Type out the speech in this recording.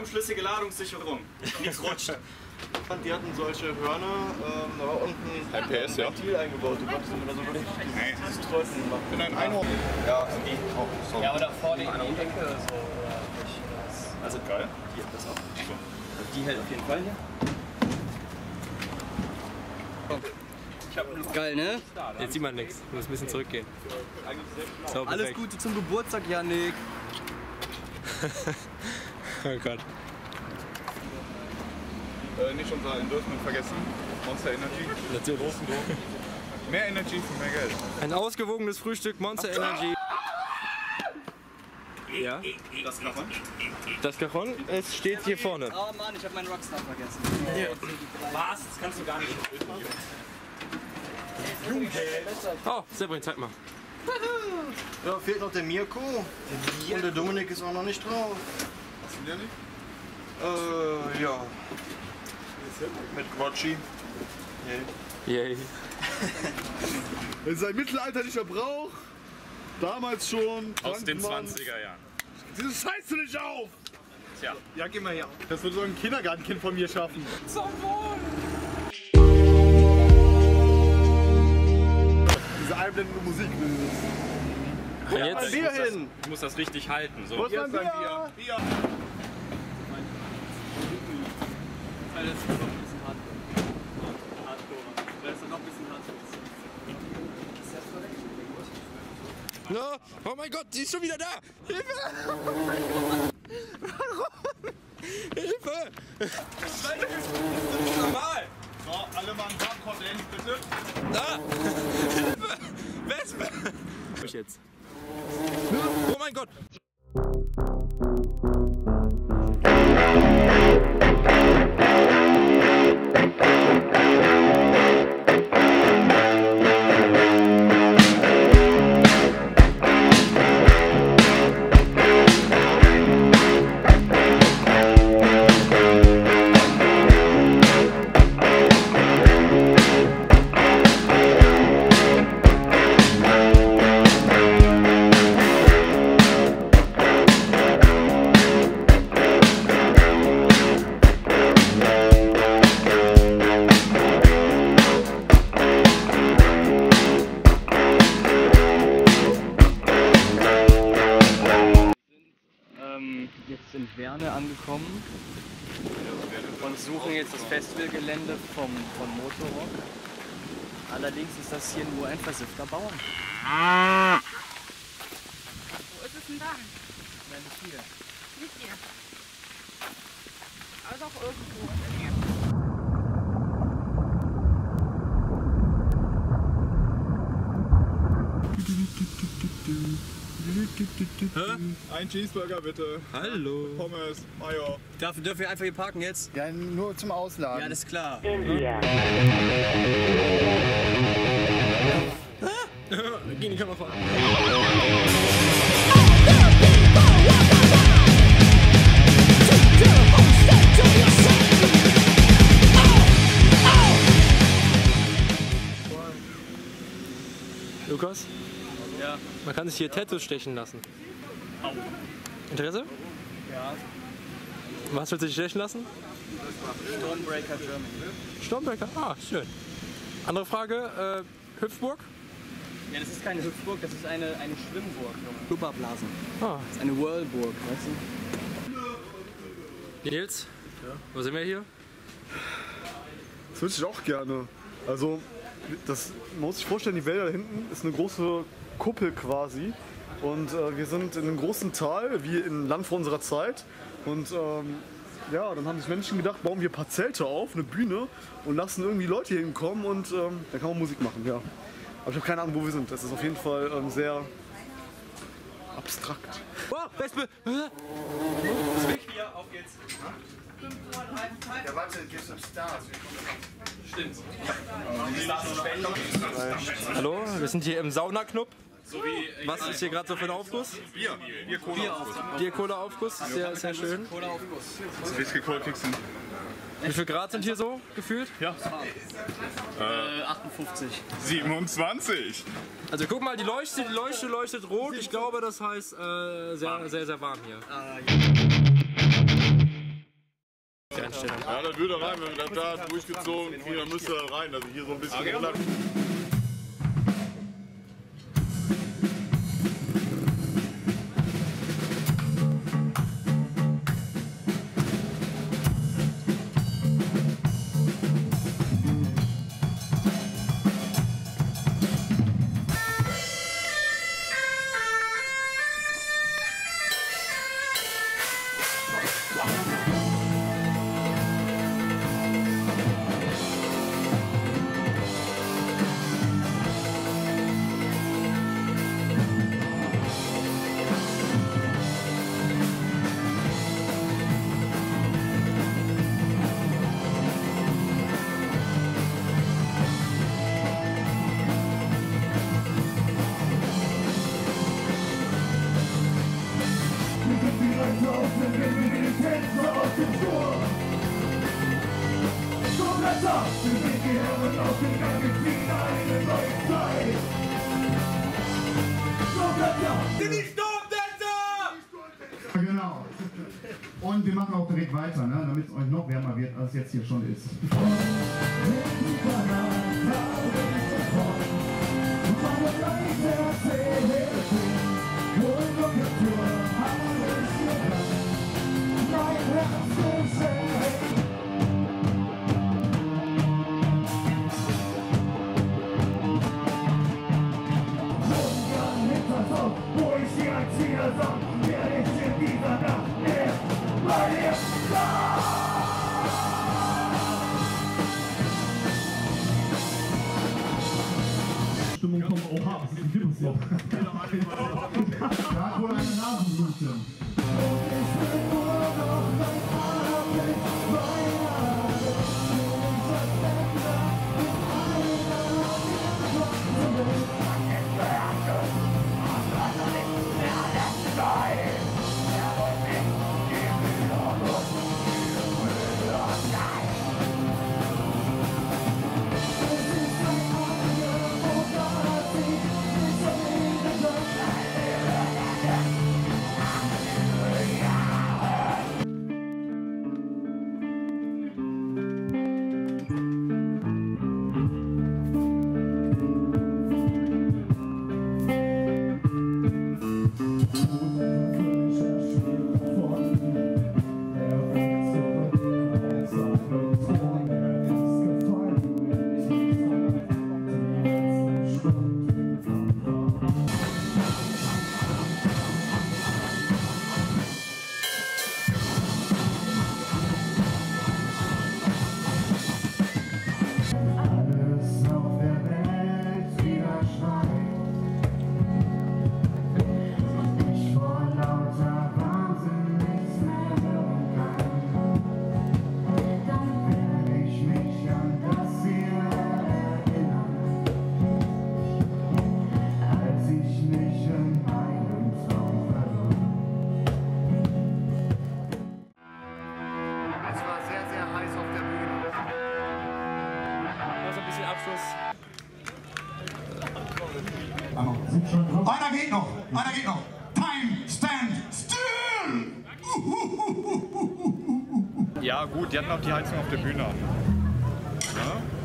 schlüssige Ladungssicherung. Nichts rutscht. Die hatten solche Hörner, da war unten ein PS, Ventil eingebaut. Du konntest immer so wirklich dieses Träufeln machen. In ein Einhorn. Ja, die auch. So. Ja, oder vor die Ecke so. Also geil. Hier, das auch. So. Die hält auf jeden Fall hier. Geil, ne? Jetzt sieht man nichts. Du musst ein bisschen zurückgehen. So, alles Gute zum Geburtstag, Yannick. Oh Gott. Nicht unser Endorsement vergessen. Monster Energy. Natürlich. Mehr Energy für mehr Geld. Ein ausgewogenes Frühstück, Monster Energy. Ja. Das Knochen. Das Cajon, es steht hier vorne. Oh Mann, ich hab meinen Rockstar vergessen. Was? Das kannst du gar nicht. Oh, Severin, zeig mal. Ja, fehlt noch der Mirko. Und der Dominik ist auch noch nicht drauf. Hast du den nicht? Ja. Mit Quatschi. Yay. Das ist ein mittelalterlicher Brauch. Damals schon. Aus den Brandmann. 20er Jahren. Dieses scheißt du nicht auf! Tja. Ja, geh mal her. Das würde so ein Kindergartenkind von mir schaffen. Diese einblendende Musik. Und jetzt? Bier hin! Ich muss das richtig halten. So. Wo ist mein Bier? Bier! No. Oh mein Gott, sie ist schon wieder da! Hilfe! Warum? Hilfe! Das ist normal! So, alle mal einen Hardcore-Dance, bitte. Da! Hilfe! Wespe! Ich jetzt. Oh mein Gott! Jetzt sind Werne angekommen und suchen jetzt das Festivalgelände von Motorrock. Allerdings ist das hier nur ein versiffter Bauern. Wo ist es denn dann? Nein, nicht hier. Nicht hier. Aber doch irgendwo in der Nähe. Ein Cheeseburger, bitte. Hallo! Pommes, Mayo. Dürfen wir einfach hier parken jetzt? Ja, nur zum Ausladen. Ja, das ist klar. Geh in die Kamera vor. Lukas? Ja. Man kann sich hier Tattoos stechen lassen. Interesse? Ja. Was willst du dich stechen lassen? Stormbreaker Germany. Stormbreaker? Ah, schön. Andere Frage, Hüpfburg? Ja, das ist keine Hüpfburg, das ist eine Schwimmburg. Blubberblasen. Ah. Das ist eine Whirlburg, weißt du? Nils? Ja? Wo sind wir hier? Das würde ich auch gerne. Also, man muss sich vorstellen, die Wälder da hinten ist eine große Kuppel quasi. Und wir sind in einem großen Tal, wie im Land vor unserer Zeit. Und ja, dann haben sich Menschen gedacht, bauen wir ein paar Zelte auf, eine Bühne und lassen irgendwie Leute hier hinkommen und dann kann man Musik machen, ja. Aber ich habe keine Ahnung, wo wir sind. Das ist auf jeden Fall sehr abstrakt. Oh, Wespe! Hier, auf geht's. Ja, warte, give some stars. Stimmt. Hallo, wir sind hier im Saunaclub. So wie Was ist hier gerade so für ein Aufguss? Bier. Bier-Cola-Aufguss. Bier-Cola-Aufguss, sehr, sehr schön. Whisky Cold Kicksen. Wie viel Grad sind hier so gefühlt? 58. 27. Also guck mal, die Leuchte leuchtet rot. Ich glaube, das heißt sehr, sehr, sehr warm hier. Die Anstellung. Ja, das würde rein, wenn wir das da durchgezogen kriegen, dann müsste er rein, dass ich hier so ein bisschen runter. Genau. Und wir machen auch direkt weiter, ne, damit es euch noch wärmer wird, als es jetzt hier schon ist. Stimmung vom Oha, was ist denn hier passiert? Da hat wohl eine Nasenblute. Einer geht noch, einer geht noch. Time, stand, still! Ja gut, die hatten auch die Heizung auf der Bühne an. Ja?